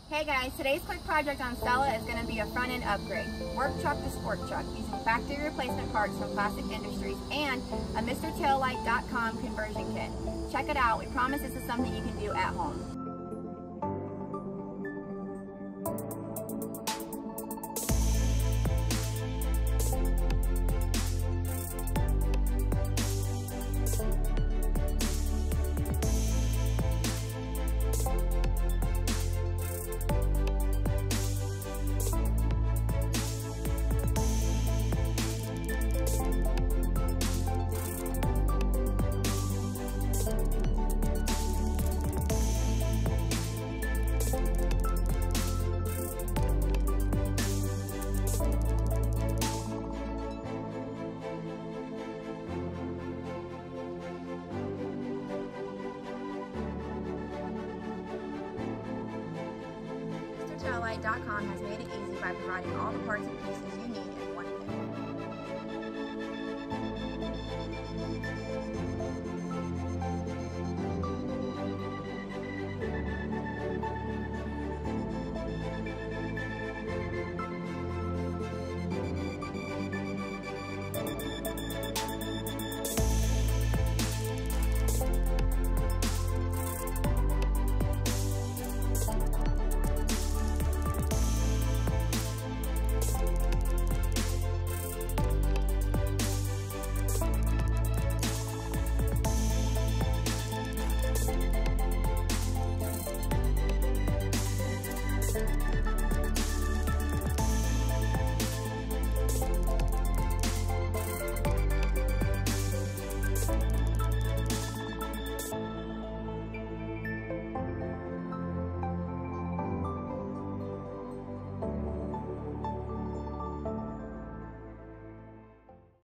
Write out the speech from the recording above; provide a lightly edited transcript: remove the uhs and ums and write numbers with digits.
Hey guys, today's quick project on Stella is going to be a front end upgrade. Work truck to sport truck using factory replacement parts from Plastic Industries and a MrTaillight.com conversion kit. Check it out. We promise this is something you can do at home. MrTaillight.com has made it easy by providing all the parts and pieces you need